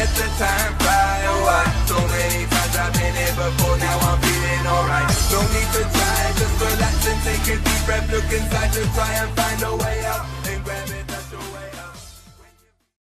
let the time fly away. So many times I've been here before, now I'm feeling alright. No need to try, just relax and take a deep breath. Look inside to try and find a way out.